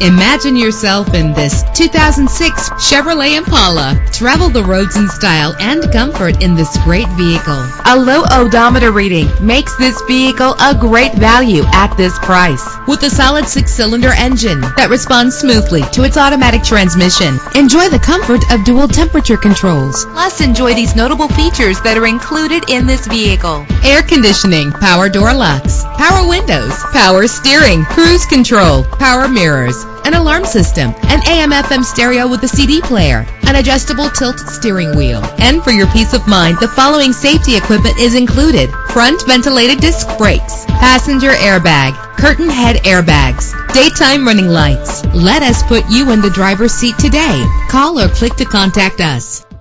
Imagine yourself in this 2006 Chevrolet Impala. Travel the roads in style and comfort in this great vehicle. A low odometer reading makes this vehicle a great value at this price. With a solid 6-cylinder engine that responds smoothly to its automatic transmission, enjoy the comfort of dual temperature controls. Plus, enjoy these notable features that are included in this vehicle: air conditioning, power door locks, power windows, power steering, cruise control, power mirrors, an alarm system, an AM/FM stereo with a CD player, an adjustable tilt steering wheel. And for your peace of mind, the following safety equipment is included: front ventilated disc brakes, passenger airbag, curtain head airbags, daytime running lights. Let us put you in the driver's seat today. Call or click to contact us.